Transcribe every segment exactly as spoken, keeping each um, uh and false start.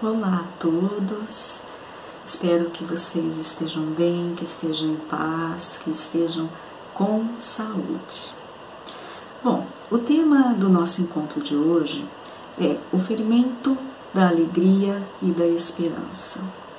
Olá a todos, espero que vocês estejam bem, que estejam em paz, que estejam com saúde. Bom, o tema do nosso encontro de hoje é o ferimento da alegria e da esperança.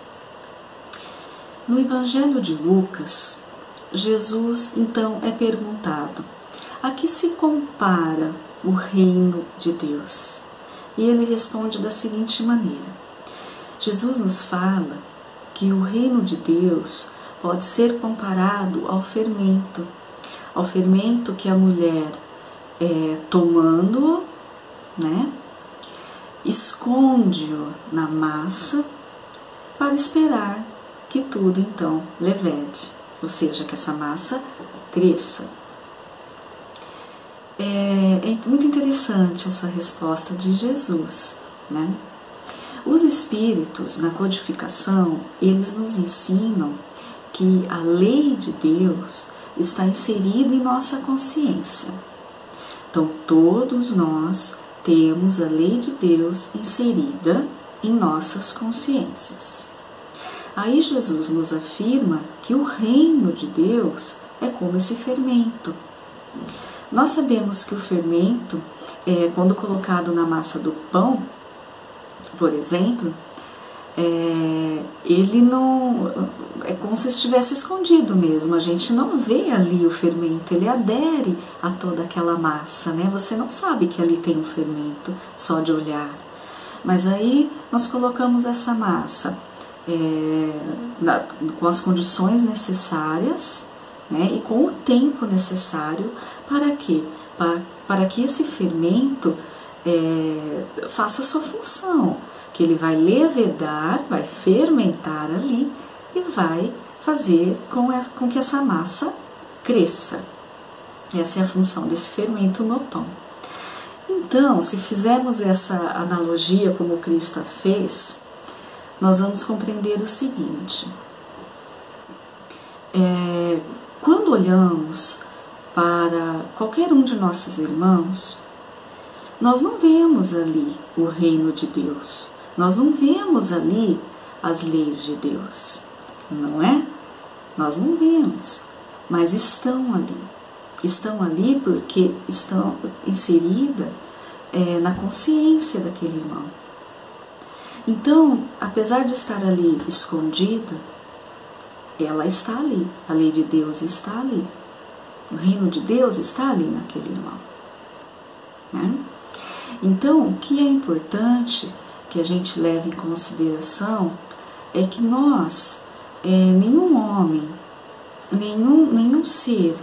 No Evangelho de Lucas, Jesus então é perguntado: a que se compara o reino de Deus? E ele responde da seguinte maneira: Jesus nos fala que o reino de Deus pode ser comparado ao fermento, ao fermento que a mulher, é, tomando-o, né, esconde-o na massa para esperar que tudo então levede, ou seja, que essa massa cresça. É, é muito interessante essa resposta de Jesus, né? Os espíritos, na codificação, eles nos ensinam que a lei de Deus está inserida em nossa consciência. Então, todos nós temos a lei de Deus inserida em nossas consciências. Aí Jesus nos afirma que o reino de Deus é como esse fermento. Nós sabemos que o fermento, é, quando colocado na massa do pão, por exemplo, é, ele não é como se estivesse escondido mesmo, a gente não vê ali o fermento, ele adere a toda aquela massa, né? Você não sabe que ali tem um fermento só de olhar. Mas aí nós colocamos essa massa é, na, com as condições necessárias, né? E com o tempo necessário para quê? Para, para que esse fermento É, faça a sua função, que ele vai levedar, vai fermentar ali e vai fazer com, a, com que essa massa cresça. Essa é a função desse fermento no pão. Então, se fizermos essa analogia como Cristo a fez, nós vamos compreender o seguinte: é, quando olhamos para qualquer um de nossos irmãos, nós não vemos ali o reino de Deus, nós não vemos ali as leis de Deus, não é? Nós não vemos, mas estão ali. Estão ali porque estão inseridas é, na consciência daquele irmão. Então, apesar de estar ali escondida, ela está ali, a lei de Deus está ali, o reino de Deus está ali naquele irmão, né? Então, o que é importante que a gente leve em consideração é que nós, é, nenhum homem, nenhum, nenhum ser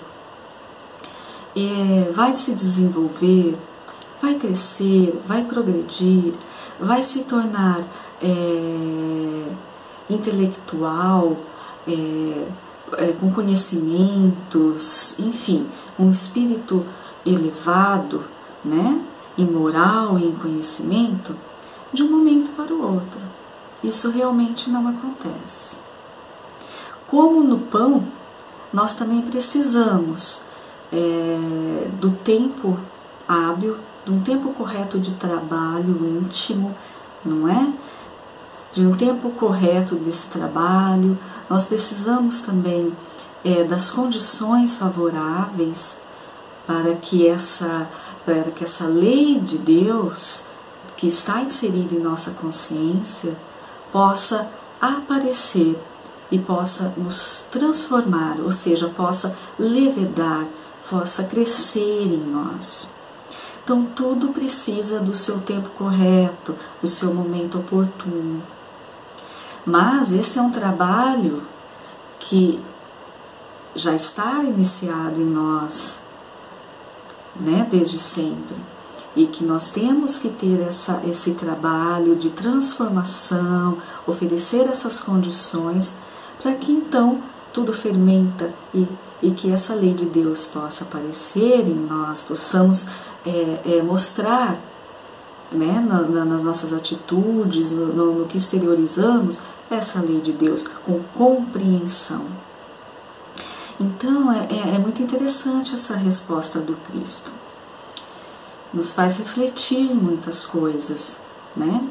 é, vai se desenvolver, vai crescer, vai progredir, vai se tornar é, intelectual, é, é, com conhecimentos, enfim, um espírito elevado, né? Em moral e em conhecimento, de um momento para o outro. Isso realmente não acontece. Como no pão, nós também precisamos é, do tempo hábil, de um tempo correto de trabalho íntimo, não é? De um tempo correto desse trabalho, nós precisamos também é, das condições favoráveis para que essa para que essa lei de Deus, que está inserida em nossa consciência, possa aparecer e possa nos transformar, ou seja, possa levedar, possa crescer em nós. Então, tudo precisa do seu tempo correto, do seu momento oportuno. Mas esse é um trabalho que já está iniciado em nós, né, desde sempre, e que nós temos que ter essa, esse trabalho de transformação, oferecer essas condições para que então tudo fermenta e, e que essa lei de Deus possa aparecer em nós, possamos é, é, mostrar, né, na, na, nas nossas atitudes, no, no, no que exteriorizamos, essa lei de Deus com compreensão. Então, é, é muito interessante essa resposta do Cristo. Nos faz refletir muitas coisas, né?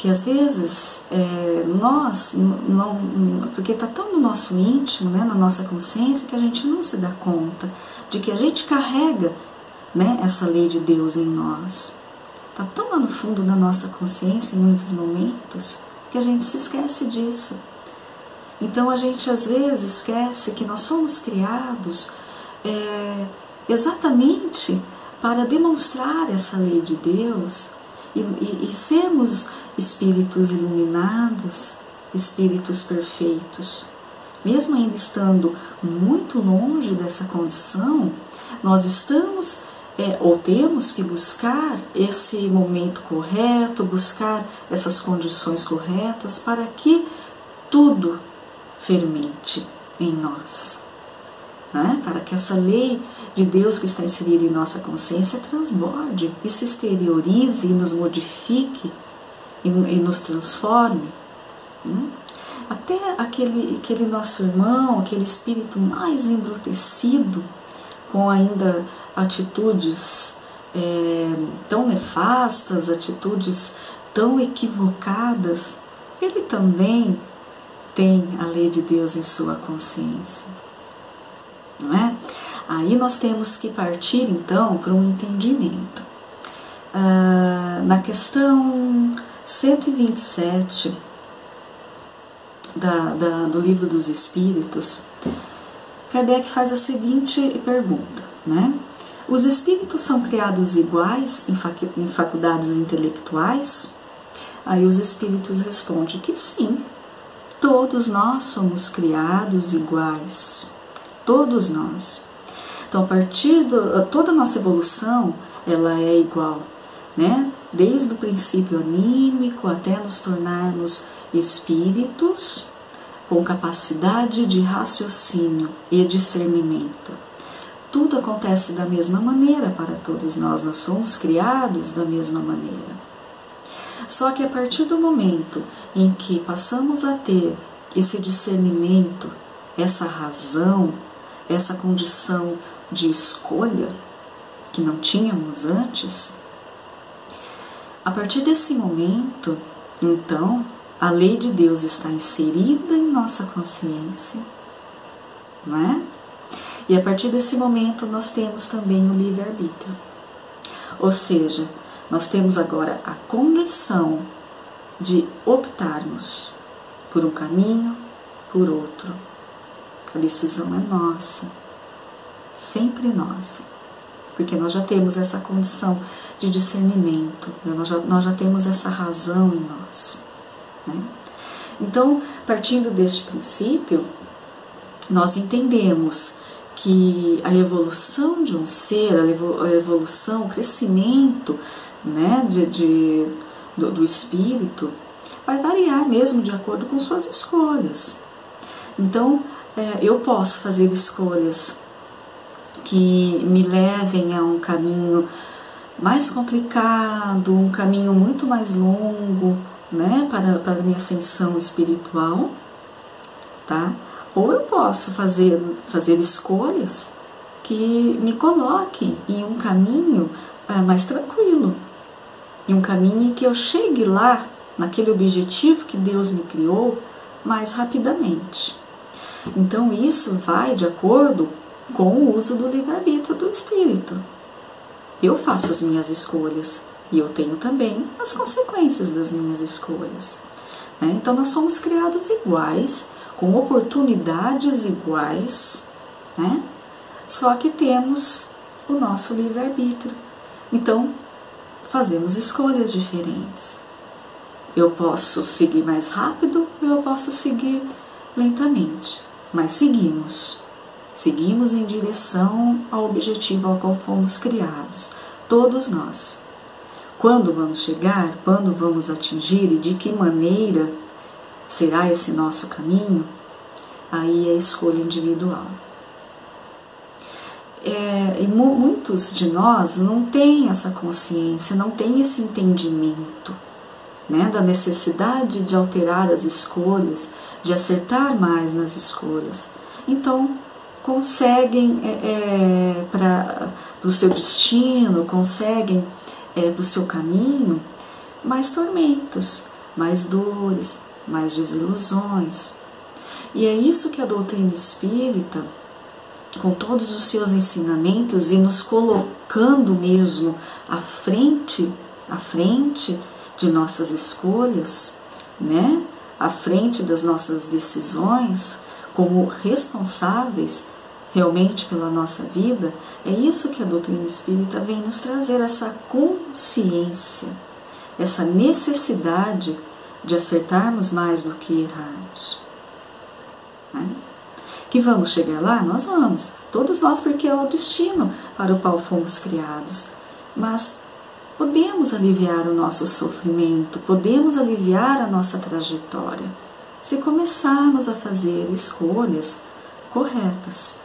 que às vezes é, nós, não, porque está tão no nosso íntimo, né, na nossa consciência, que a gente não se dá conta de que a gente carrega, né, essa lei de Deus em nós. Está tão lá no fundo da nossa consciência em muitos momentos que a gente se esquece disso. Então a gente às vezes esquece que nós somos criados é, exatamente para demonstrar essa lei de Deus e, e, e sermos espíritos iluminados, espíritos perfeitos. Mesmo ainda estando muito longe dessa condição, nós estamos é, ou temos que buscar esse momento correto, buscar essas condições corretas para que tudo fermente em nós, né? Para que essa lei de Deus que está inserida em nossa consciência transborde e se exteriorize e nos modifique e, e nos transforme. Né? Até aquele, aquele nosso irmão, aquele espírito mais embrutecido, com ainda atitudes é, tão nefastas, atitudes tão equivocadas, ele também tem a lei de Deus em sua consciência, não é? Aí nós temos que partir então para um entendimento. Ah, na questão cento e vinte e sete da, da, do Livro dos Espíritos, Kardec faz a seguinte pergunta, né? Os espíritos são criados iguais em faculdades intelectuais? Aí os espíritos respondem que sim. Todos nós somos criados iguais, todos nós. Então, a partir de toda a nossa evolução, ela é igual, né? Desde o princípio anímico até nos tornarmos espíritos com capacidade de raciocínio e discernimento. Tudo acontece da mesma maneira para todos nós, nós somos criados da mesma maneira. Só que a partir do momento em que passamos a ter esse discernimento, essa razão, essa condição de escolha que não tínhamos antes, a partir desse momento, então, a lei de Deus está inserida em nossa consciência, não é? E a partir desse momento nós temos também o livre-arbítrio. Ou seja, nós temos agora a condição de optarmos por um caminho, por outro. A decisão é nossa, sempre nossa, porque nós já temos essa condição de discernimento, nós já, nós já temos essa razão em nós, né? Então, partindo deste princípio, nós entendemos que a evolução de um ser, a evolução, o crescimento, né, de, de, do, do espírito, vai variar mesmo de acordo com suas escolhas. Então, é, eu posso fazer escolhas que me levem a um caminho mais complicado, um caminho muito mais longo, né, para, para a minha ascensão espiritual, tá? Ou eu posso fazer, fazer escolhas que me coloquem em um caminho é, mais tranquilo, em um caminho em que eu chegue lá, naquele objetivo que Deus me criou, mais rapidamente. Então isso vai de acordo com o uso do livre-arbítrio do espírito. Eu faço as minhas escolhas e eu tenho também as consequências das minhas escolhas, né? Então nós somos criados iguais, com oportunidades iguais, né? Só que temos o nosso livre-arbítrio. Então, fazemos escolhas diferentes. Eu posso seguir mais rápido, eu posso seguir lentamente, mas seguimos. Seguimos em direção ao objetivo ao qual fomos criados, todos nós. Quando vamos chegar, quando vamos atingir e de que maneira será esse nosso caminho, aí é escolha individual. É, e mu muitos de nós não têm essa consciência, não têm esse entendimento, né, da necessidade de alterar as escolhas, de acertar mais nas escolhas. Então, conseguem é, é, para o seu destino, conseguem é, para o seu caminho mais tormentos, mais dores, mais desilusões. E é isso que a doutrina espírita, com todos os seus ensinamentos e nos colocando mesmo à frente, à frente de nossas escolhas, né? À frente das nossas decisões, como responsáveis realmente pela nossa vida, é isso que a doutrina espírita vem nos trazer, essa consciência, essa necessidade de acertarmos mais do que errarmos. Né? Que vamos chegar lá? Nós vamos. Todos nós, porque é o destino para o qual fomos criados. Mas podemos aliviar o nosso sofrimento, podemos aliviar a nossa trajetória, se começarmos a fazer escolhas corretas.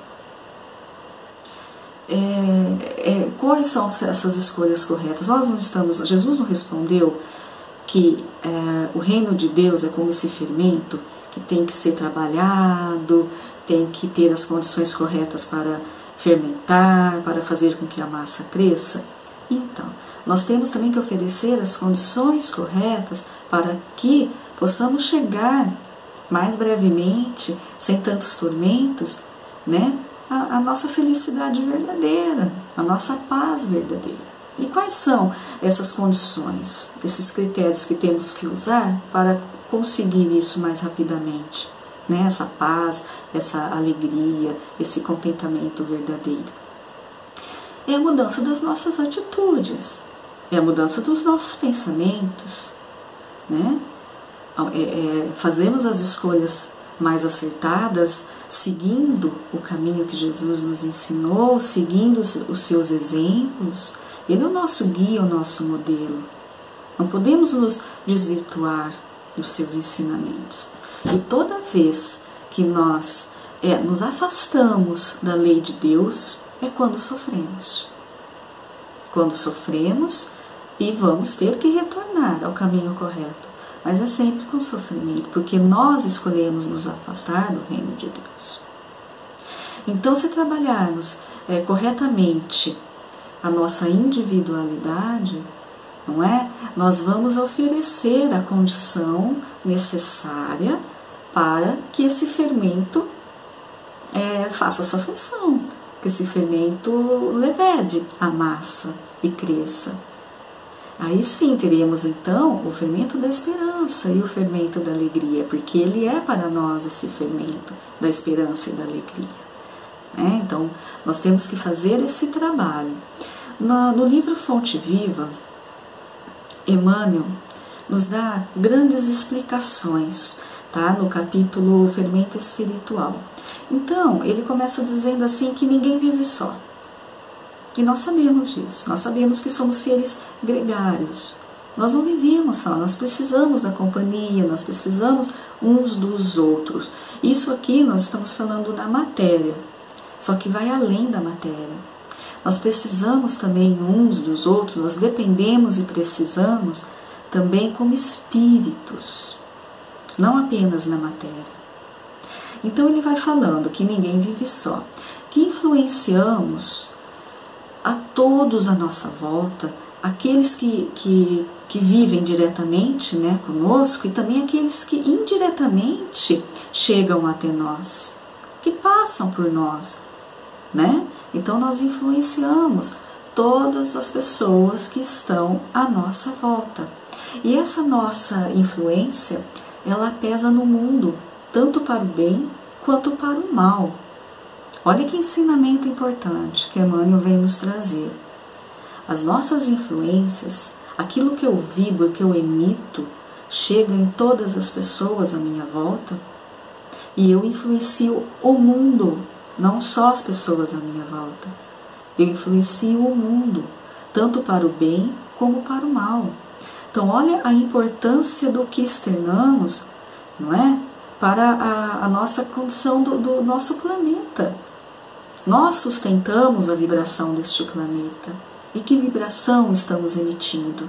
É, é, quais são essas escolhas corretas? Nós não estamos, Jesus não respondeu que é, o reino de Deus é como esse fermento que tem que ser trabalhado, tem que ter as condições corretas para fermentar, para fazer com que a massa cresça. Então, nós temos também que oferecer as condições corretas para que possamos chegar mais brevemente, sem tantos tormentos, né, a, a nossa felicidade verdadeira, a nossa paz verdadeira. E quais são essas condições, esses critérios que temos que usar para conseguir isso mais rapidamente? Né? Essa paz, essa alegria, esse contentamento verdadeiro. É a mudança das nossas atitudes, é a mudança dos nossos pensamentos, né? É, é, fazemos as escolhas mais acertadas, seguindo o caminho que Jesus nos ensinou, seguindo os, os seus exemplos. Ele é o nosso guia, o nosso modelo. Não podemos nos desvirtuar dos seus ensinamentos. E toda vez que nós é, nos afastamos da lei de Deus, é quando sofremos. Quando sofremos e vamos ter que retornar ao caminho correto. Mas é sempre com sofrimento, porque nós escolhemos nos afastar do reino de Deus. Então, se trabalharmos é, corretamente a nossa individualidade, não é? Nós vamos oferecer a condição necessária para que esse fermento é, faça a sua função, que esse fermento levede a massa e cresça. Aí sim teremos então o fermento da esperança e o fermento da alegria, porque ele é para nós esse fermento da esperança e da alegria. É, então nós temos que fazer esse trabalho. No, no livro Fonte Viva, Emmanuel nos dá grandes explicações, tá? No capítulo Fermento Espiritual. Então, ele começa dizendo assim que ninguém vive só. E nós sabemos disso, nós sabemos que somos seres gregários. Nós não vivíamos só, nós precisamos da companhia, nós precisamos uns dos outros. Isso aqui nós estamos falando da matéria, só que vai além da matéria. Nós precisamos também uns dos outros, nós dependemos e precisamos também como espíritos, não apenas na matéria. Então ele vai falando que ninguém vive só, que influenciamos a todos à nossa volta, aqueles que, que, que vivem diretamente, né, conosco e também aqueles que indiretamente chegam até nós, que passam por nós, né? Então nós influenciamos todas as pessoas que estão à nossa volta. E essa nossa influência, ela pesa no mundo, tanto para o bem quanto para o mal. Olha que ensinamento importante que Emmanuel vem nos trazer. As nossas influências, aquilo que eu vibro, que eu emito, chega em todas as pessoas à minha volta e eu influencio o mundo, não só as pessoas à minha volta. Eu influencio o mundo, tanto para o bem como para o mal. Então, olha a importância do que externamos, não é? Para a, a nossa condição do, do nosso planeta. Nós sustentamos a vibração deste planeta. E que vibração estamos emitindo?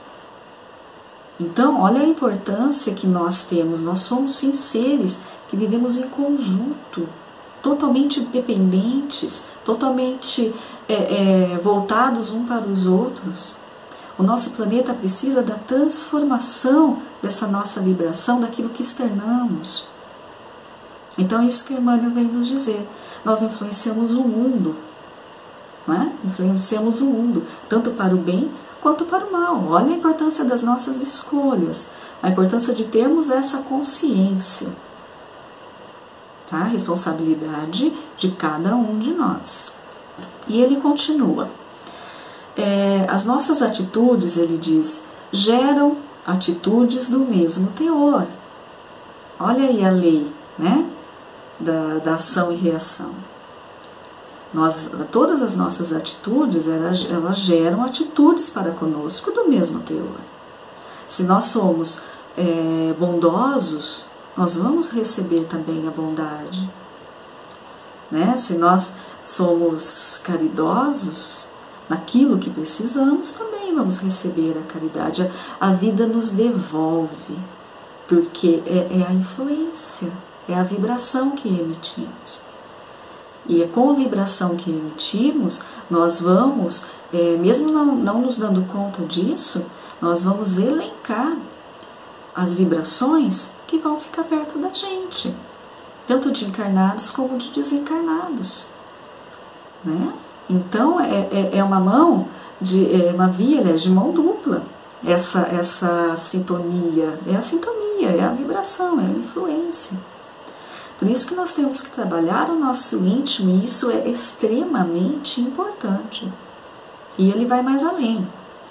Então, olha a importância que nós temos. Nós somos sim seres que vivemos em conjunto, totalmente dependentes, totalmente é, é, voltados um para os outros. O nosso planeta precisa da transformação dessa nossa vibração, daquilo que externamos. Então é isso que Emmanuel vem nos dizer. Nós influenciamos o mundo, não é? Influenciamos o mundo, tanto para o bem quanto para o mal. Olha a importância das nossas escolhas, a importância de termos essa consciência, tá? A responsabilidade de cada um de nós. E ele continua. É, as nossas atitudes, ele diz, geram atitudes do mesmo teor. Olha aí a lei, né? Da, da ação e reação. Nós, todas as nossas atitudes, elas, elas geram atitudes para conosco do mesmo teor. Se nós somos é, bondosos, nós vamos receber também a bondade, né? Se nós somos caridosos, naquilo que precisamos, também vamos receber a caridade. A vida nos devolve, porque é, é a influência, é a vibração que emitimos. E é com a vibração que emitimos, nós vamos, é, mesmo não, não nos dando conta disso, nós vamos elencar as vibrações que vão ficar perto da gente, tanto de encarnados como de desencarnados, né? Então é, é, é uma mão, de, é uma via de mão dupla, essa, essa sintonia, é a sintonia, é a vibração, é a influência. Por isso que nós temos que trabalhar o nosso íntimo, e isso é extremamente importante. E ele vai mais além.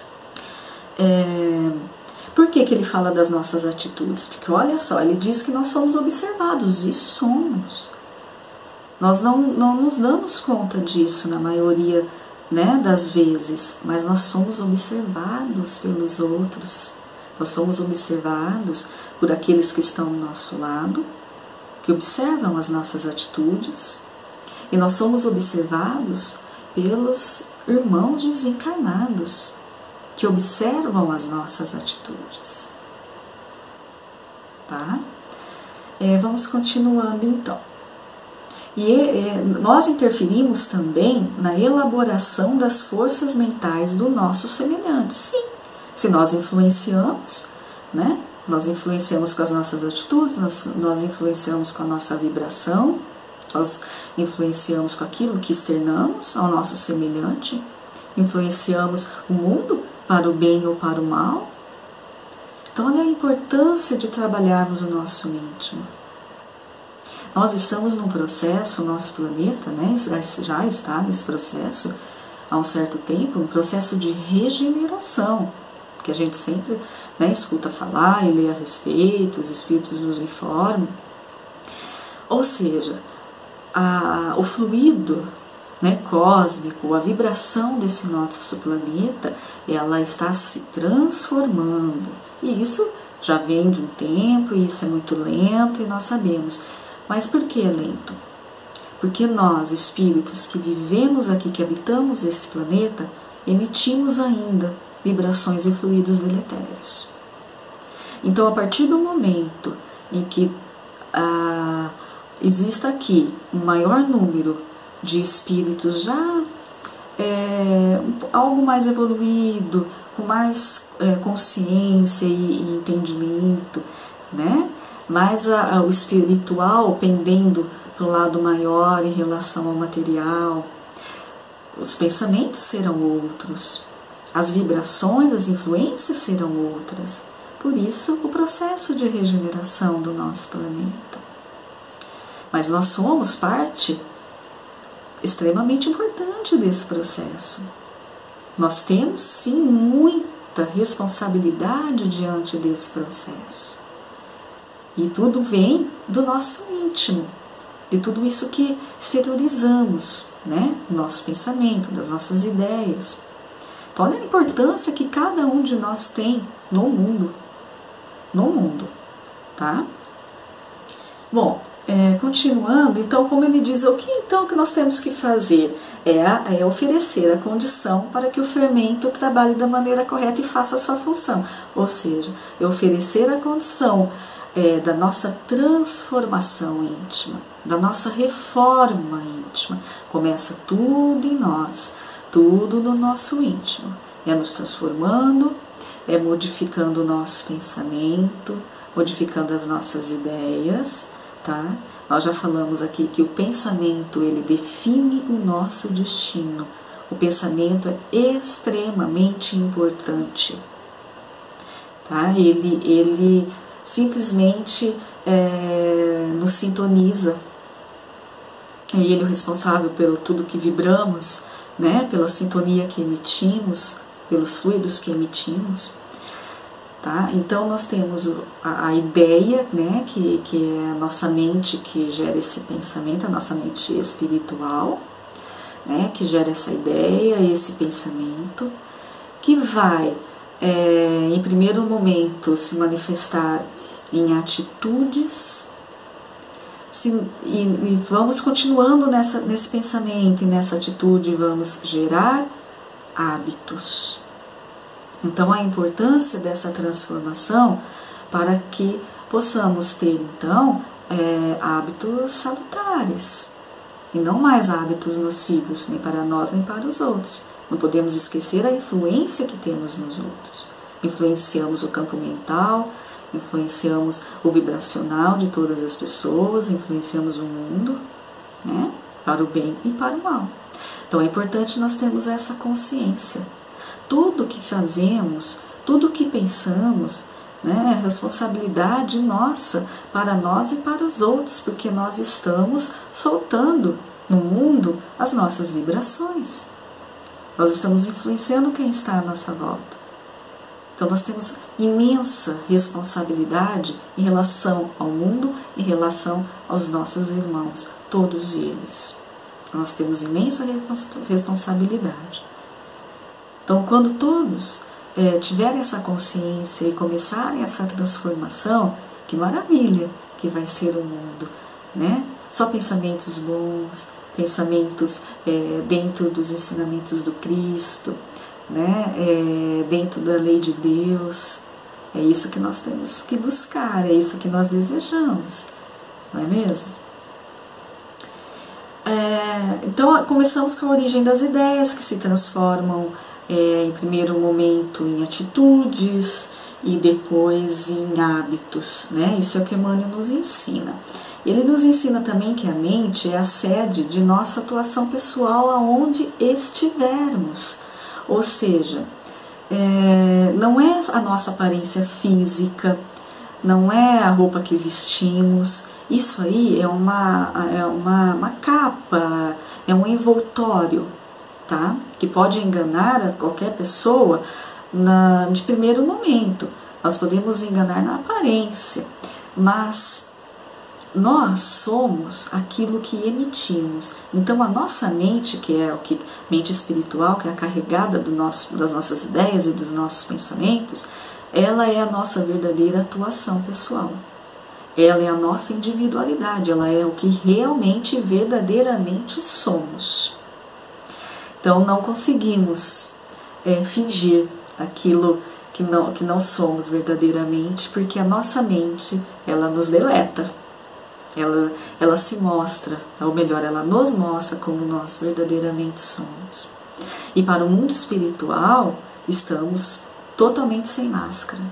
É, por que que ele fala das nossas atitudes? Porque olha só, ele diz que nós somos observados, e somos. Nós não, não nos damos conta disso na maioria, né, das vezes, mas nós somos observados pelos outros. Nós somos observados por aqueles que estão ao nosso lado, que observam as nossas atitudes, e nós somos observados pelos irmãos desencarnados, que observam as nossas atitudes. Tá? É, vamos continuando então. E é, nós interferimos também na elaboração das forças mentais do nosso semelhante. Sim, se nós influenciamos, né? Nós influenciamos com as nossas atitudes, nós, nós influenciamos com a nossa vibração, nós influenciamos com aquilo que externamos ao nosso semelhante, influenciamos o mundo para o bem ou para o mal. Então, olha a importância de trabalharmos o nosso íntimo. Nós estamos num processo, o nosso planeta, né, já está nesse processo há um certo tempo, um processo de regeneração, que a gente sempre, né, escuta falar e lê a respeito, os espíritos nos informam. Ou seja, a, o fluido, né, cósmico, a vibração desse nosso planeta, ela está se transformando. E isso já vem de um tempo, e isso é muito lento, e nós sabemos. Mas por que é lento? Porque nós, espíritos que vivemos aqui, que habitamos esse planeta, emitimos ainda vibrações e fluidos deletérios. Então, a partir do momento em que ah, exista aqui um maior número de espíritos já é, algo mais evoluído, com mais é, consciência e, e entendimento, né? Mais a, a, o espiritual pendendo para o lado maior em relação ao material, os pensamentos serão outros, as vibrações, as influências serão outras. Por isso, o processo de regeneração do nosso planeta. Mas nós somos parte extremamente importante desse processo. Nós temos, sim, muita responsabilidade diante desse processo. E tudo vem do nosso íntimo, de tudo isso que exteriorizamos, né? Nosso pensamento, das nossas ideias. Então, olha a importância que cada um de nós tem no mundo. No mundo, tá? Bom, é, continuando, então, como ele diz, o que então que nós temos que fazer? É, é oferecer a condição para que o fermento trabalhe da maneira correta e faça a sua função. Ou seja, é oferecer a condição é, da nossa transformação íntima, da nossa reforma íntima. Começa tudo em nós, tudo no nosso íntimo. é nos transformando, é modificando o nosso pensamento, modificando as nossas ideias, tá? Nós já falamos aqui que o pensamento, ele define o nosso destino. O pensamento é extremamente importante, tá? Ele, ele simplesmente é, nos sintoniza. É ele o responsável pelo tudo que vibramos, né? Pela sintonia que emitimos, pelos fluidos que emitimos. Tá? Então nós temos a, a ideia, né, que, que é a nossa mente que gera esse pensamento, a nossa mente espiritual, né, que gera essa ideia, esse pensamento, que vai, é, em primeiro momento, se manifestar em atitudes, se, e, e vamos continuando nessa, nesse pensamento e nessa atitude, vamos gerar hábitos. Então, a importância dessa transformação para que possamos ter, então, é, hábitos salutares e não mais hábitos nocivos, nem para nós, nem para os outros. Não podemos esquecer a influência que temos nos outros. Influenciamos o campo mental, influenciamos o vibracional de todas as pessoas, influenciamos o mundo, né, para o bem e para o mal. Então, é importante nós termos essa consciência. Tudo que fazemos, tudo que pensamos, né, é responsabilidade nossa para nós e para os outros, porque nós estamos soltando no mundo as nossas vibrações. Nós estamos influenciando quem está à nossa volta. Então nós temos imensa responsabilidade em relação ao mundo, em relação aos nossos irmãos, todos eles. Nós temos imensa responsabilidade. Então, quando todos é, tiverem essa consciência e começarem essa transformação, que maravilha que vai ser o mundo, né? Só pensamentos bons, pensamentos é, dentro dos ensinamentos do Cristo, né? É, dentro da lei de Deus. É isso que nós temos que buscar, é isso que nós desejamos, não é mesmo? É, então, começamos com a origem das ideias que se transformam É, em primeiro momento em atitudes e depois em hábitos, né? Isso é o que Emmanuel nos ensina. Ele nos ensina também que a mente é a sede de nossa atuação pessoal aonde estivermos, ou seja, é, não é a nossa aparência física, não é a roupa que vestimos, isso aí é uma, é uma, uma capa, é um envoltório, tá? Que pode enganar a qualquer pessoa na, de primeiro momento. Nós podemos enganar na aparência, mas nós somos aquilo que emitimos. Então a nossa mente, que é o que mente espiritual, que é a carregada do nosso, das nossas ideias e dos nossos pensamentos, ela é a nossa verdadeira atuação pessoal. Ela é a nossa individualidade, ela é o que realmente, verdadeiramente somos. Então não conseguimos é, fingir aquilo que não, que não somos verdadeiramente, porque a nossa mente, ela nos deleta, ela, ela se mostra, ou melhor, ela nos mostra como nós verdadeiramente somos. E para o mundo espiritual, estamos totalmente sem máscara.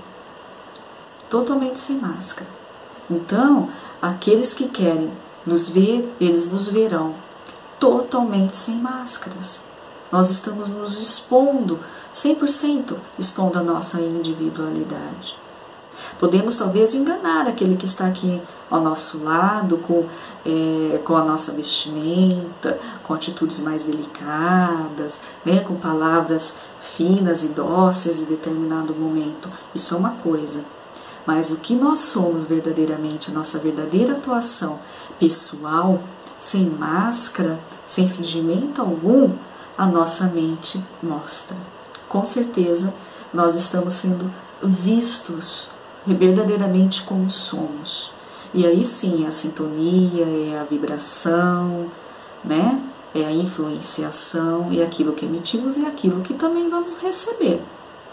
Totalmente sem máscara. Então, aqueles que querem nos ver, eles nos verão totalmente sem máscaras. Nós estamos nos expondo, cem por cento expondo a nossa individualidade. Podemos talvez enganar aquele que está aqui ao nosso lado, com, é, com a nossa vestimenta, com atitudes mais delicadas, né, com palavras finas e dóceis em determinado momento. Isso é uma coisa. Mas o que nós somos verdadeiramente, a nossa verdadeira atuação pessoal, sem máscara, sem fingimento algum, a nossa mente mostra. Com certeza, nós estamos sendo vistos verdadeiramente como somos. E aí sim, é a sintonia, é a vibração, né? É a influenciação, é aquilo que emitimos e aquilo que também vamos receber.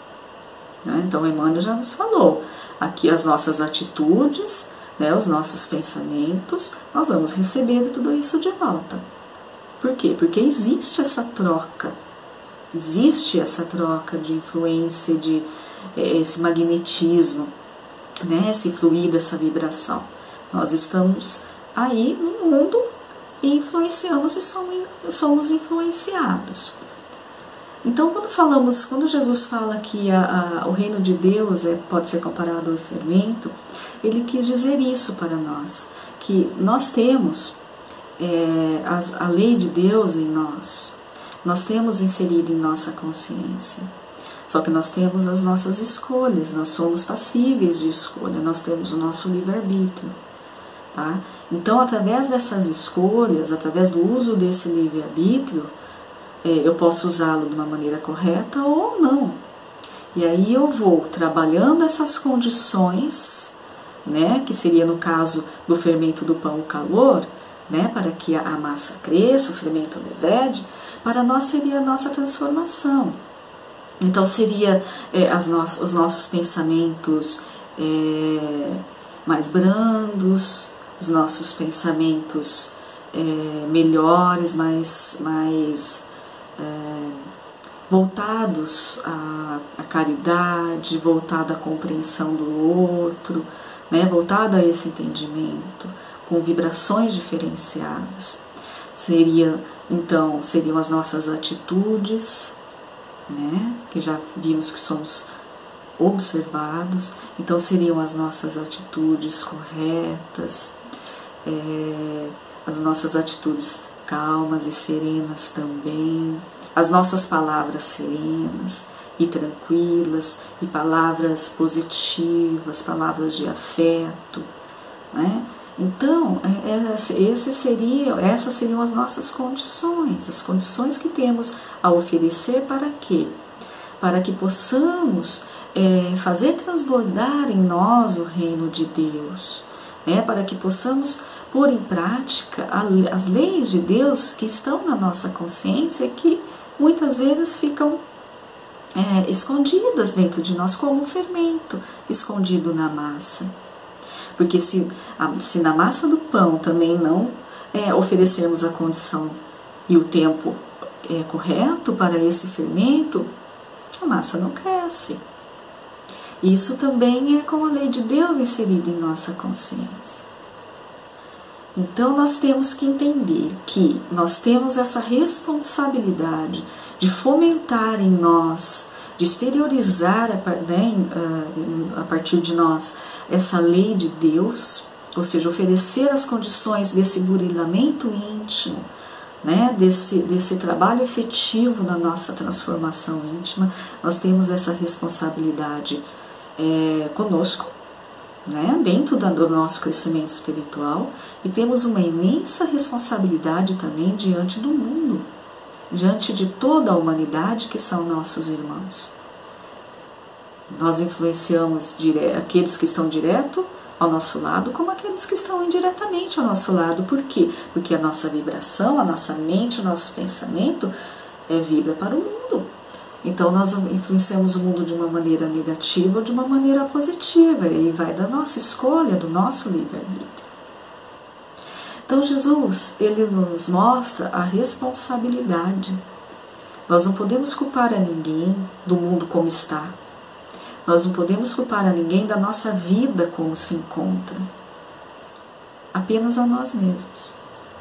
Né? Então, Emmanuel já nos falou, aqui as nossas atitudes, né, os nossos pensamentos, nós vamos receber tudo isso de volta. Por quê? Porque existe essa troca, Existe essa troca de influência, de esse magnetismo, né? Esse fluido, essa vibração. Nós estamos aí no mundo e influenciamos e somos, somos influenciados. Então, quando falamos, quando Jesus fala que a, a, o reino de Deus é, pode ser comparado ao fermento, ele quis dizer isso para nós, que nós temos é, a, a lei de Deus em nós, nós temos inserido em nossa consciência, só que nós temos as nossas escolhas, nós somos passíveis de escolha, nós temos o nosso livre-arbítrio, tá? Então, através dessas escolhas, através do uso desse livre-arbítrio, eu posso usá-lo de uma maneira correta ou não. E aí eu vou trabalhando essas condições, né, que seria no caso do fermento do pão o calor, né, para que a massa cresça, o fermento levede, para nós seria a nossa transformação. Então seria é, as no os nossos pensamentos é, mais brandos, os nossos pensamentos é, melhores, mais... mais É, voltados à, à caridade, voltado à compreensão do outro, né, voltado a esse entendimento, com vibrações diferenciadas. Seria, então, seriam as nossas atitudes, né, que já vimos que somos observados, então seriam as nossas atitudes corretas, é, as nossas atitudes calmas e serenas também, as nossas palavras serenas e tranquilas, e palavras positivas, palavras de afeto, né? Então, esse seria, essas seriam as nossas condições, as condições que temos a oferecer para quê? Para que possamos é, fazer transbordar em nós o reino de Deus, né? Para que possamos pôr em prática as leis de Deus que estão na nossa consciência e que muitas vezes ficam é, escondidas dentro de nós, como um fermento escondido na massa. Porque se, se na massa do pão também não é, oferecermos a condição e o tempo é, correto para esse fermento, a massa não cresce. Isso também é com a lei de Deus inserida em nossa consciência. Então, nós temos que entender que nós temos essa responsabilidade de fomentar em nós, de exteriorizar a partir de nós essa lei de Deus, ou seja, oferecer as condições desse burilamento íntimo, né, desse, desse trabalho efetivo na nossa transformação íntima. Nós temos essa responsabilidade é, conosco, né, dentro do nosso crescimento espiritual, e temos uma imensa responsabilidade também diante do mundo, diante de toda a humanidade que são nossos irmãos. Nós influenciamos dire... aqueles que estão direto ao nosso lado, como aqueles que estão indiretamente ao nosso lado. Por quê? Porque a nossa vibração, a nossa mente, o nosso pensamento é, vibra para o mundo. Então, nós influenciamos o mundo de uma maneira negativa ou de uma maneira positiva, e vai da nossa escolha, do nosso livre-arbítrio. Então, Jesus, ele nos mostra a responsabilidade. Nós não podemos culpar a ninguém do mundo como está. Nós não podemos culpar a ninguém da nossa vida como se encontra. Apenas a nós mesmos.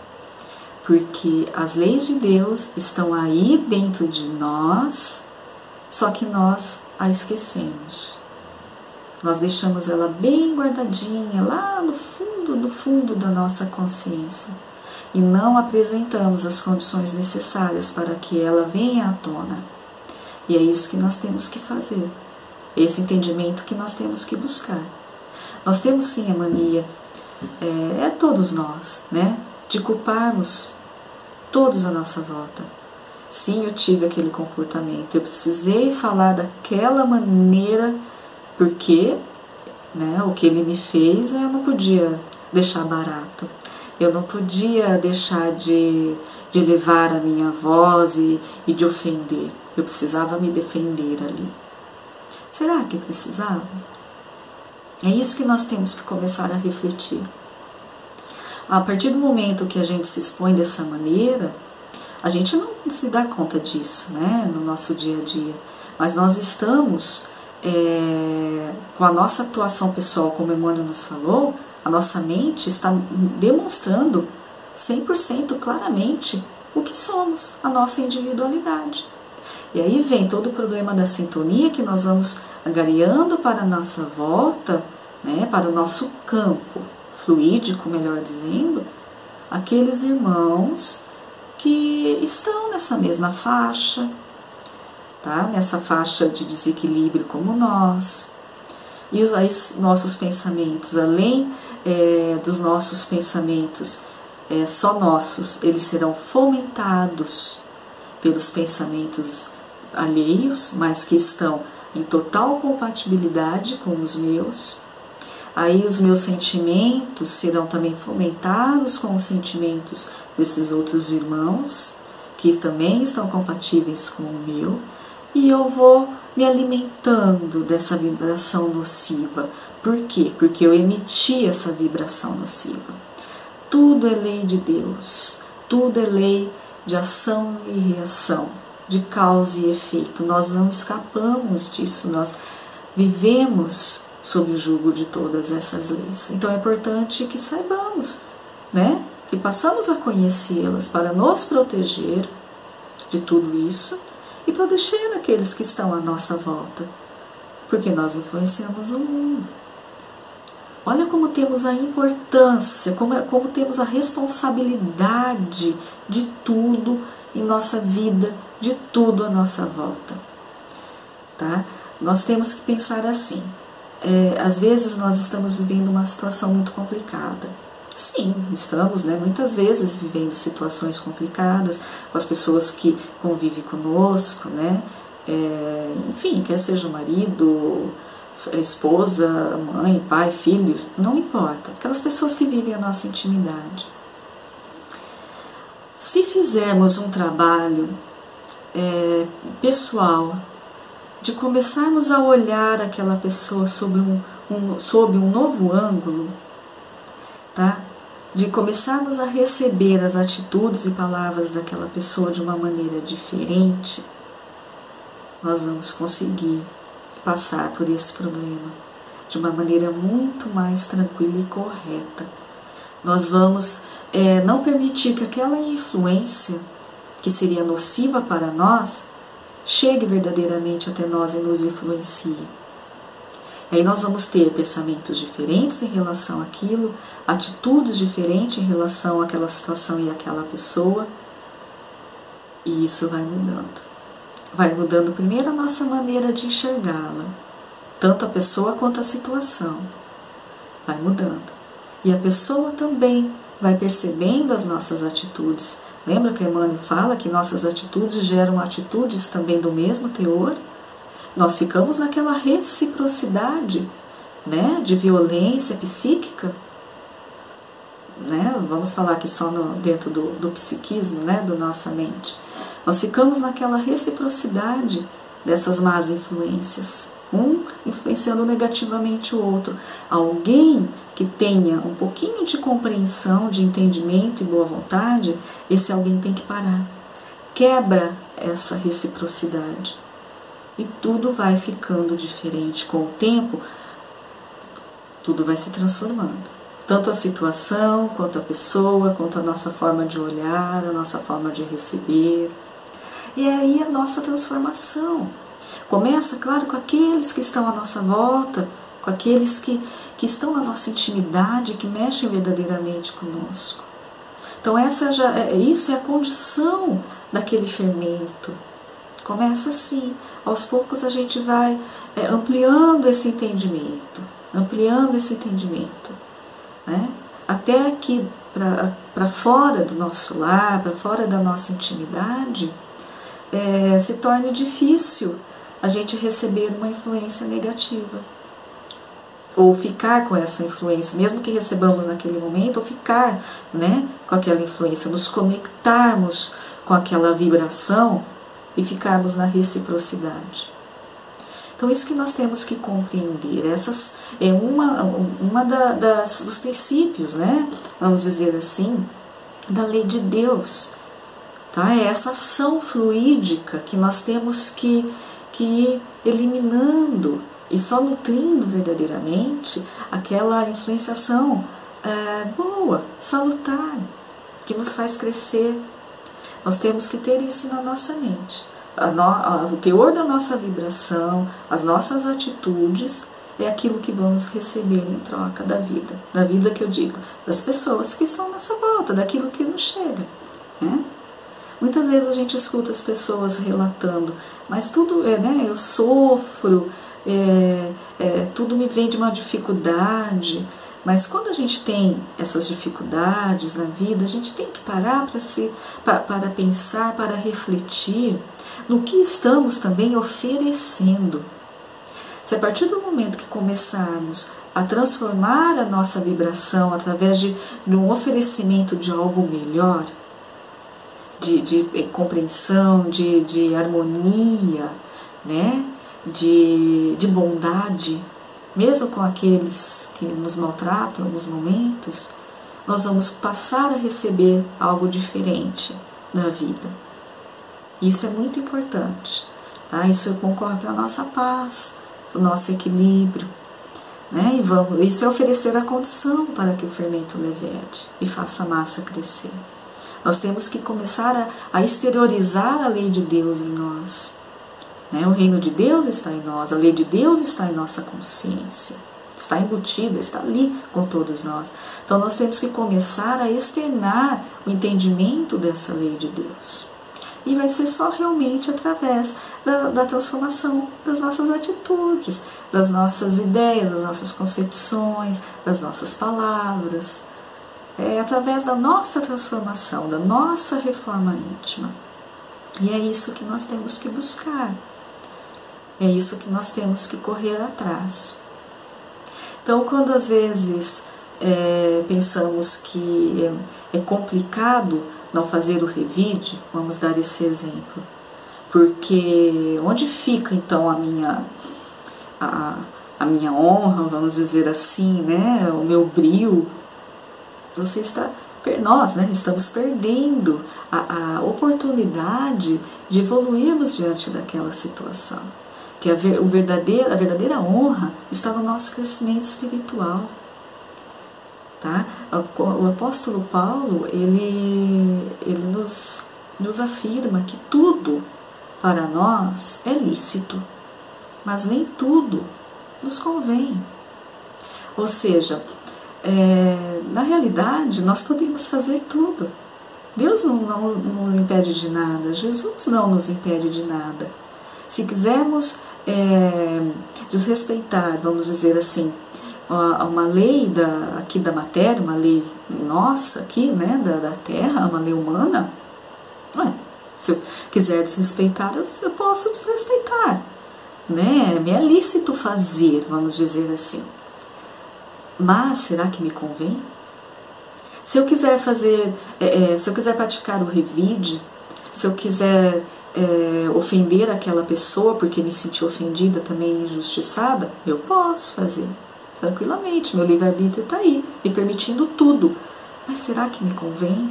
Porque as leis de Deus estão aí dentro de nós, só que nós a esquecemos. Nós deixamos ela bem guardadinha lá no fundo, no fundo da nossa consciência. E não apresentamos as condições necessárias para que ela venha à tona. E é isso que nós temos que fazer. Esse entendimento que nós temos que buscar. Nós temos sim a mania, é, é todos nós, né, de culparmos todos à nossa volta. Sim, eu tive aquele comportamento, eu precisei falar daquela maneira, porque, né, o que ele me fez eu não podia deixar barato. Eu não podia deixar de, de levar a minha voz e, e de ofender. Eu precisava me defender ali. Será que precisava? É isso que nós temos que começar a refletir. A partir do momento que a gente se expõe dessa maneira, A gente não se dá conta disso, né, no nosso dia a dia, mas nós estamos é, com a nossa atuação pessoal, como Emmanuel nos falou, a nossa mente está demonstrando cem por cento claramente o que somos, a nossa individualidade. E aí vem todo o problema da sintonia que nós vamos angariando para a nossa volta, né, para o nosso campo fluídico, melhor dizendo, aqueles irmãos que estão nessa mesma faixa, tá? Nessa faixa de desequilíbrio como nós. E os aí, nossos pensamentos, além é, dos nossos pensamentos é, só nossos, eles serão fomentados pelos pensamentos alheios, mas que estão em total compatibilidade com os meus. Aí os meus sentimentos serão também fomentados com os sentimentos desses outros irmãos, que também estão compatíveis com o meu, e eu vou me alimentando dessa vibração nociva. Por quê? Porque eu emiti essa vibração nociva. Tudo é lei de Deus, tudo é lei de ação e reação, de causa e efeito. Nós não escapamos disso, nós vivemos sob o jugo de todas essas leis. Então é importante que saibamos, né, que passamos a conhecê-las para nos proteger de tudo isso e proteger aqueles que estão à nossa volta, porque nós influenciamos o mundo. Olha como temos a importância, como, como temos a responsabilidade de tudo em nossa vida, de tudo à nossa volta. Tá? Nós temos que pensar assim, é, às vezes nós estamos vivendo uma situação muito complicada. Sim, estamos, né, muitas vezes vivendo situações complicadas com as pessoas que convivem conosco, né? É, enfim, quer seja o marido, esposa, mãe, pai, filho, não importa. Aquelas pessoas que vivem a nossa intimidade. Se fizermos um trabalho é, pessoal, de começarmos a olhar aquela pessoa sob um, um, sob um novo ângulo, tá? De começarmos a receber as atitudes e palavras daquela pessoa de uma maneira diferente, nós vamos conseguir passar por esse problema de uma maneira muito mais tranquila e correta. Nós vamos é, não permitir que aquela influência que seria nociva para nós chegue verdadeiramente até nós e nos influencie. Aí nós vamos ter pensamentos diferentes em relação àquilo, atitudes diferentes em relação àquela situação e àquela pessoa, e isso vai mudando. Vai mudando primeiro a nossa maneira de enxergá-la, tanto a pessoa quanto a situação. Vai mudando. E a pessoa também vai percebendo as nossas atitudes. Lembra que Emmanuel fala que nossas atitudes geram atitudes também do mesmo teor? Nós ficamos naquela reciprocidade, né, de violência psíquica, né? Vamos falar aqui só no, dentro do, do psiquismo, né, da nossa mente. Nós ficamos naquela reciprocidade dessas más influências, um influenciando negativamente o outro. Alguém que tenha um pouquinho de compreensão, de entendimento e boa vontade, esse alguém tem que parar. Quebra essa reciprocidade. E tudo vai ficando diferente com o tempo, tudo vai se transformando. Tanto a situação, quanto a pessoa, quanto a nossa forma de olhar, a nossa forma de receber. E aí a nossa transformação começa, claro, com aqueles que estão à nossa volta, com aqueles que, que estão na nossa intimidade, que mexem verdadeiramente conosco. Então essa já, isso é a condição daquele fermento. Começa assim, aos poucos a gente vai é, ampliando esse entendimento, ampliando esse entendimento, né? Até que para fora do nosso lar, para fora da nossa intimidade, é, se torne difícil a gente receber uma influência negativa, ou ficar com essa influência, mesmo que recebamos naquele momento, ou ficar, né, com aquela influência, nos conectarmos com aquela vibração e ficarmos na reciprocidade. Então isso que nós temos que compreender, essas é uma, uma da, das, dos princípios, né, vamos dizer assim, da lei de Deus. tá? É essa ação fluídica que nós temos que, que ir eliminando e só nutrindo verdadeiramente aquela influenciação é, boa, salutar, que nos faz crescer. Nós temos que ter isso na nossa mente. A no, a, o teor da nossa vibração, as nossas atitudes, é aquilo que vamos receber em troca da vida. Da vida que eu digo, das pessoas que estão à nossa volta, daquilo que nos chega, né? Muitas vezes a gente escuta as pessoas relatando, mas tudo é, né? Eu sofro, é, é, tudo me vem de uma dificuldade. Mas quando a gente tem essas dificuldades na vida, a gente tem que parar para se, para, para pensar, para refletir no que estamos também oferecendo. Se a partir do momento que começarmos a transformar a nossa vibração através de, de um oferecimento de algo melhor, de, de compreensão, de, de harmonia, né? de, de bondade, mesmo com aqueles que nos maltratam em alguns momentos, nós vamos passar a receber algo diferente na vida. Isso é muito importante, tá? Isso concorre para a nossa paz, para o nosso equilíbrio, né? E vamos, isso é oferecer a condição para que o fermento levede e faça a massa crescer. Nós temos que começar a, a exteriorizar a lei de Deus em nós. O reino de Deus está em nós, a lei de Deus está em nossa consciência, está embutida, está ali com todos nós. Então nós temos que começar a externar o entendimento dessa lei de Deus. E vai ser só realmente através da, da transformação das nossas atitudes, das nossas ideias, das nossas concepções, das nossas palavras. É através da nossa transformação, da nossa reforma íntima. E é isso que nós temos que buscar. É isso que nós temos que correr atrás. Então, quando às vezes é, pensamos que é, é complicado não fazer o revide, vamos dar esse exemplo, porque onde fica então a minha, a, a minha honra, vamos dizer assim, né, o meu brio? Você está, nós né, estamos perdendo a, a oportunidade de evoluirmos diante daquela situação. Que a, ver, o verdadeiro, a verdadeira honra está no nosso crescimento espiritual. Tá? O apóstolo Paulo, ele, ele nos, nos afirma que tudo para nós é lícito, mas nem tudo nos convém. Ou seja, é, na realidade, nós podemos fazer tudo. Deus não, não, não nos impede de nada, Jesus não nos impede de nada. Se quisermos é, desrespeitar, vamos dizer assim, uma lei da, aqui da matéria, uma lei nossa aqui, né, da, da terra, uma lei humana, ué, se eu quiser desrespeitar, eu, eu posso desrespeitar, né? Me é lícito fazer, vamos dizer assim. Mas será que me convém? Se eu quiser fazer, é, se eu quiser praticar o revide, se eu quiser é, ofender aquela pessoa porque me senti ofendida, também injustiçada, eu posso fazer tranquilamente, meu livre-arbítrio está aí, me permitindo tudo. Mas será que me convém?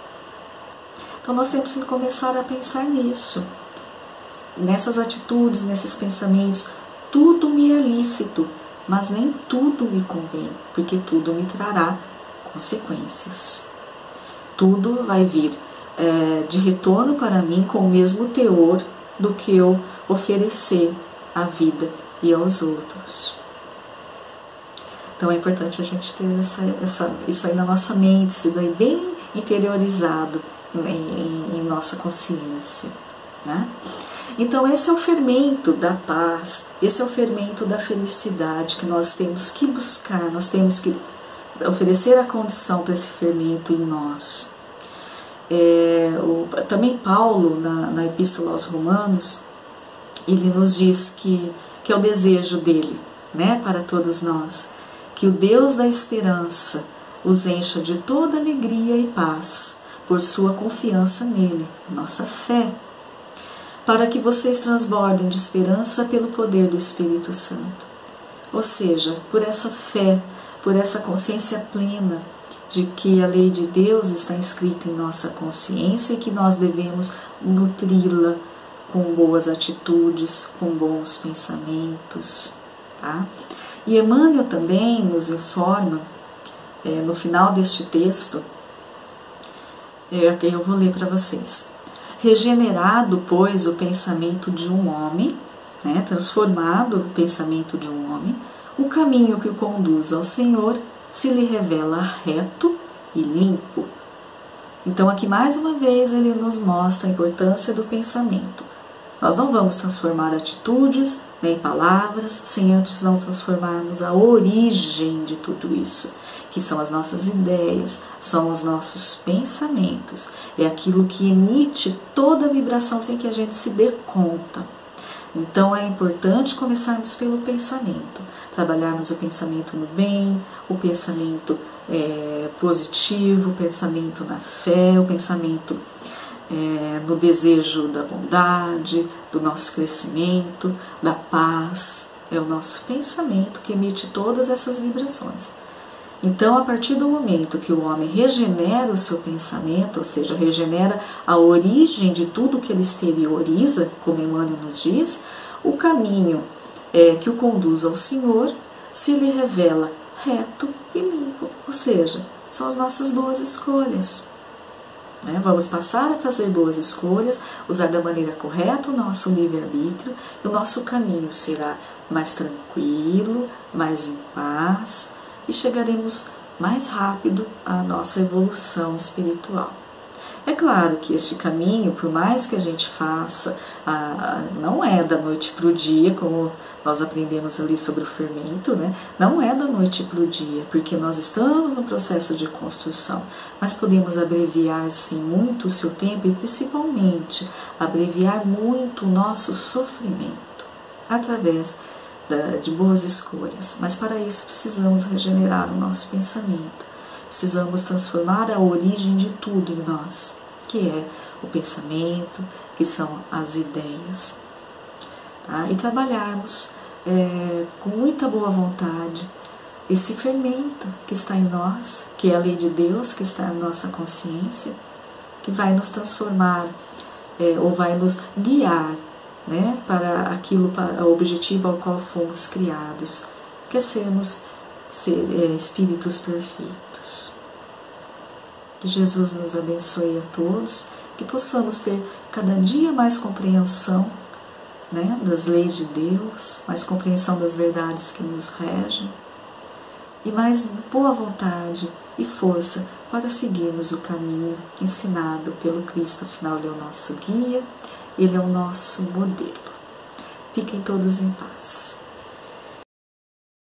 Então nós temos que começar a pensar nisso, nessas atitudes, nesses pensamentos. Tudo me é lícito, mas nem tudo me convém, porque tudo me trará consequências. Tudo vai vir é, de retorno para mim com o mesmo teor do que eu oferecer à vida e aos outros. Então é importante a gente ter essa, essa, isso aí na nossa mente, isso daí bem interiorizado em, em, em nossa consciência, né? Então esse é o fermento da paz, esse é o fermento da felicidade que nós temos que buscar, nós temos que oferecer a condição para esse fermento em nós. É, o, também Paulo, na, na Epístola aos Romanos, ele nos diz que, que é o desejo dele, né, para todos nós, que o Deus da esperança os encha de toda alegria e paz por sua confiança nele, nossa fé, para que vocês transbordem de esperança pelo poder do Espírito Santo. Ou seja, por essa fé, por essa consciência plena de que a lei de Deus está escrita em nossa consciência e que nós devemos nutri-la com boas atitudes, com bons pensamentos, tá? E Emmanuel também nos informa, é, no final deste texto, é, eu vou ler para vocês. Regenerado, pois, o pensamento de um homem, né, transformado o pensamento de um homem, o caminho que o conduz ao Senhor se lhe revela reto e limpo. Então aqui mais uma vez ele nos mostra a importância do pensamento. Nós não vamos transformar atitudes nem palavras sem antes não transformarmos a origem de tudo isso, que são as nossas ideias, são os nossos pensamentos, é aquilo que emite toda a vibração sem que a gente se dê conta. Então é importante começarmos pelo pensamento, trabalharmos o pensamento no bem, o pensamento é, positivo, o pensamento na fé, o pensamento é, no desejo da bondade, do nosso crescimento, da paz. É o nosso pensamento que emite todas essas vibrações. Então, a partir do momento que o homem regenera o seu pensamento, ou seja, regenera a origem de tudo que ele exterioriza, como Emmanuel nos diz, o caminho é, que o conduz ao Senhor se lhe revela reto e limpo, ou seja, são as nossas boas escolhas. Né? Vamos passar a fazer boas escolhas, usar da maneira correta o nosso livre-arbítrio, e o nosso caminho será mais tranquilo, mais em paz, e chegaremos mais rápido à nossa evolução espiritual. É claro que este caminho, por mais que a gente faça, não é da noite para o dia, como nós aprendemos ali sobre o fermento, né? Não é da noite para o dia, porque nós estamos no processo de construção, mas podemos abreviar sim muito o seu tempo e principalmente abreviar muito o nosso sofrimento através de boas escolhas, mas para isso precisamos regenerar o nosso pensamento, precisamos transformar a origem de tudo em nós, que é o pensamento, que são as ideias, tá? E trabalharmos é, com muita boa vontade esse fermento que está em nós, que é a lei de Deus, que está em nossa consciência, que vai nos transformar é, ou vai nos guiar, né, para aquilo, para o objetivo ao qual fomos criados, que é sermos ser, é, espíritos perfeitos. Que Jesus nos abençoe a todos, que possamos ter cada dia mais compreensão, né, das leis de Deus, mais compreensão das verdades que nos regem, e mais boa vontade e força para seguirmos o caminho ensinado pelo Cristo. Afinal, Ele é o nosso guia, Ele é o nosso modelo. Fiquem todos em paz.